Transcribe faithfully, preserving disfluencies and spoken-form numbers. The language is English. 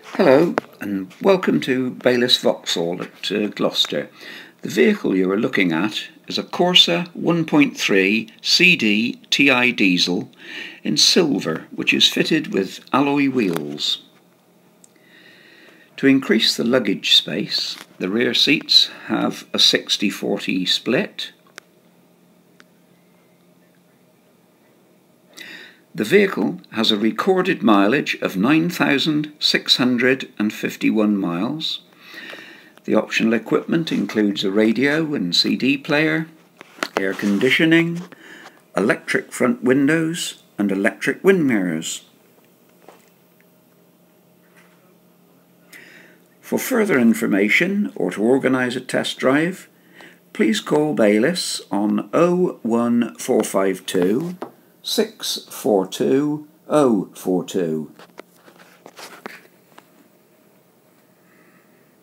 Hello and welcome to Baylis Vauxhall at uh, Gloucester. The vehicle you are looking at is a Corsa one point three C D T I diesel in silver, which is fitted with alloy wheels. To increase the luggage space, the rear seats have a sixty forty split. The vehicle has a recorded mileage of nine thousand six hundred fifty-one miles. The optional equipment includes a radio and C D player, air conditioning, electric front windows and electric wind mirrors. For further information or to organise a test drive, please call Baylis on oh one four five two, six four two, oh four two.